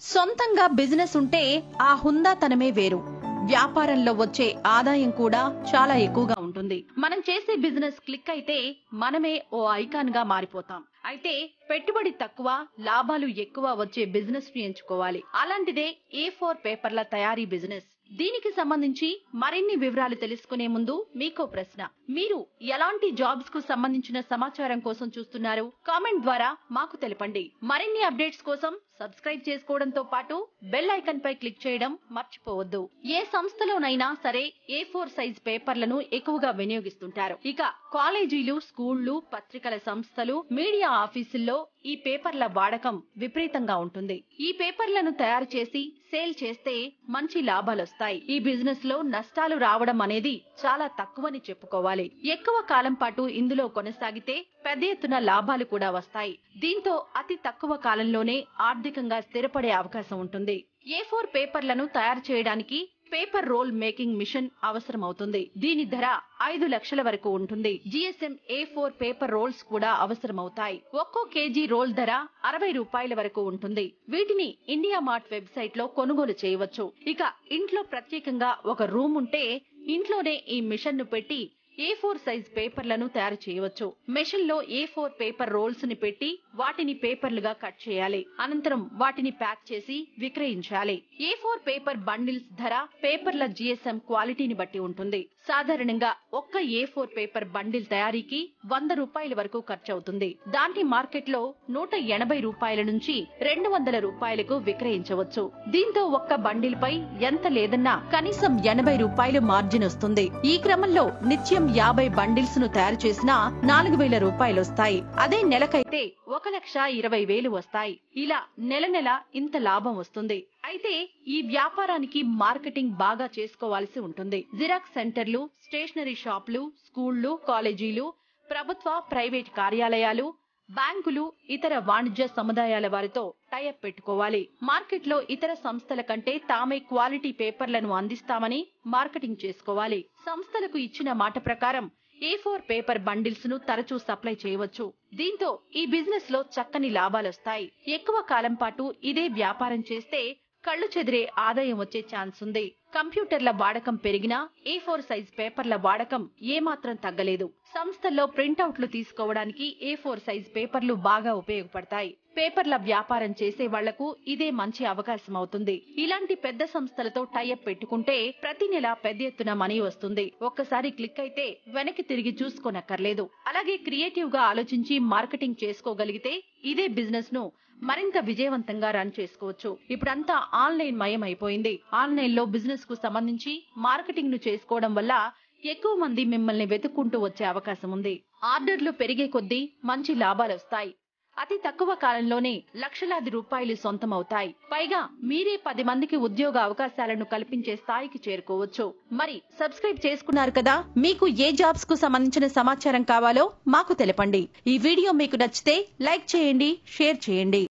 సొంతంగా బిజినెస్ ఉంటే ఆ హుందాతనమే వేరు. వ్యాపారంలో వచ్చే ఆదాయం కూడా చాలా ఎక్కువగా ఉంటుంది. మనం చేసే బిజినెస్ క్లిక్ అయితే మనమే ఓ ఐకాన్ గా మారిపోతాం. అయితే పెట్టుబడి తక్కువ, లాభాలు ఎక్కువ వచ్చే బిజినెస్ ని ఎంచుకోవాలి. అలాంటిదే A4 పేపర్ల తయారీ బిజినెస్. దీనికి సంబంధించి మరిన్ని వివరాలు తెలుసుకునే ముందు మీకో ప్రశ్న. మీరు ఎలాంటి జాబ్స్ కు సంబంధించిన సమాచారం కోసం చూస్తున్నారు? కామెంట్ ద్వారా మాకు తెలపండి. మరిన్ని అప్డేట్స్ కోసం సబ్స్క్రైబ్ చేసుకోవడంతో పాటు బెల్ ఐకాన్ పై క్లిక్ చేయడం మర్చిపోవద్దు. ఏ సంస్థలోనైనా సరే A4 సైజ్ పేపర్లను ఎక్కువగా వినియోగిస్తుంటారు. ఇక కాలేజీలు, స్కూళ్లు, పత్రికల సంస్థలు, మీడియా ఆఫీసుల్లో ఈ పేపర్ల వాడకం విపరీతంగా ఉంటుంది. ఈ పేపర్లను తయారు చేసి సేల్ చేస్తే మంచి లాభాలొస్తాయి. ఈ బిజినెస్ లో నష్టాలు రావడం అనేది చాలా తక్కువని చెప్పుకోవాలి. ఎక్కువ కాలం పాటు ఇందులో కొనసాగితే పెద్ద ఎత్తున లాభాలు కూడా వస్తాయి. దీంతో అతి తక్కువ కాలంలోనే ఆర్థికంగా స్థిరపడే అవకాశం ఉంటుంది. A4 పేపర్లను తయారు చేయడానికి పేపర్ రోల్ మేకింగ్ మిషన్ అవసరమవుతుంది. దీని ధర 5 లక్షల వరకు ఉంటుంది. GSM A4 పేపర్ రోల్స్ కూడా అవసరమవుతాయి. ఒక్కో కేజీ రోల్ ధర 60 రూపాయల వరకు ఉంటుంది. వీటిని ఇండియా మార్ట్ వెబ్సైట్ లో కొనుగోలు చేయవచ్చు. ఇక ఇంట్లో ప్రత్యేకంగా ఒక రూమ్ ఉంటే ఇంట్లోనే ఈ మిషన్ ను పెట్టి A4 సైజ్ పేపర్లను తయారు చేయవచ్చు. మెషిన్ లో A4 పేపర్ రోల్స్ ని పెట్టి వాటిని పేపర్లుగా కట్ చేయాలి. అనంతరం వాటిని ప్యాక్ చేసి విక్రయించాలి. A4 పేపర్ బండిల్స్ ధర పేపర్ల GSM క్వాలిటీని బట్టి ఉంటుంది. సాధారణంగా ఒక్క A4 పేపర్ బండిల్ తయారీకి 100 రూపాయల వరకు ఖర్చవుతుంది. దాన్ని మార్కెట్ లో 180 రూపాయల నుంచి 200 రూపాయలకు విక్రయించవచ్చు. దీంతో ఒక్క బండిల్ పై ఎంత లేదన్నా కనీసం 80 రూపాయలు మార్జిన్ వస్తుంది. ఈ క్రమంలో నిత్యం 50 బండిల్స్ ను తయారు చేసినా 4000 రూపాయలు వస్తాయి. అదే నెలకైతే 1,20,000 వస్తాయి. ఇలా నెల నెల ఇంత లాభం వస్తుంది. అయితే ఈ వ్యాపారానికి మార్కెటింగ్ బాగా చేసుకోవాల్సి ఉంటుంది. జిరాక్స్ సెంటర్లు, స్టేషనరీ షాపులు, స్కూళ్లు, కాలేజీలు, ప్రభుత్వ, ప్రైవేట్ కార్యాలయాలు, బ్యాంకులు, ఇతర వాణిజ్య సముదాయాల వారితో టైఅప్ పెట్టుకోవాలి. మార్కెట్ లో ఇతర సంస్థల కంటే తామే క్వాలిటీ పేపర్లను అందిస్తామని మార్కెటింగ్ చేసుకోవాలి. సంస్థలకు ఇచ్చిన మాట ప్రకారం A4 పేపర్ బండిల్స్ ను తరచూ సప్లై చేయవచ్చు. దీంతో ఈ బిజినెస్ లో చక్కని లాభాలొస్తాయి. ఎక్కువ కాలం పాటు ఇదే వ్యాపారం చేస్తే కళ్లు చెదిరే ఆదాయం వచ్చే ఛాన్స్ ఉంది. కంప్యూటర్ల వాడకం పెరిగినా A4 సైజ్ పేపర్ల వాడకం ఏమాత్రం తగ్గలేదు. సంస్థల్లో ప్రింట్అవుట్లు తీసుకోవడానికి A4 సైజ్ పేపర్లు బాగా ఉపయోగపడతాయి. పేపర్ల వ్యాపారం చేసే వాళ్లకు ఇదే మంచి అవకాశం అవుతుంది. ఇలాంటి పెద్ద సంస్థలతో టైఅప్ పెట్టుకుంటే ప్రతి నెల పెద్ద ఎత్తున మనీ వస్తుంది. ఒక్కసారి క్లిక్ అయితే వెనక్కి తిరిగి చూసుకోనక్కర్లేదు. అలాగే క్రియేటివ్ గా ఆలోచించి మార్కెటింగ్ చేసుకోగలిగితే ఇదే బిజినెస్ ను మరింత విజయవంతంగా రన్ చేసుకోవచ్చు. ఇప్పుడంతా ఆన్లైన్ మయం అయిపోయింది. ఆన్లైన్ లో బిజినెస్ కు సంబంధించి మార్కెటింగ్ ను చేసుకోవడం వల్ల ఎక్కువ మంది మిమ్మల్ని వెతుక్కుంటూ వచ్చే అవకాశం ఉంది. ఆర్డర్లు పెరిగే కొద్దీ మంచి లాభాలు వస్తాయి. అతి తక్కువ కాలంలోనే లక్షలాది రూపాయలు సొంతమవుతాయి. పైగా మీరే 10 మందికి ఉద్యోగ అవకాశాలను కల్పించే స్థాయికి చేరుకోవచ్చు. మరి సబ్స్క్రైబ్ చేసుకున్నారు కదా? మీకు ఏ జాబ్స్ కు సంబంధించిన సమాచారం కావాలో మాకు తెలపండి. ఈ వీడియో మీకు నచ్చితే లైక్ చేయండి, షేర్ చేయండి.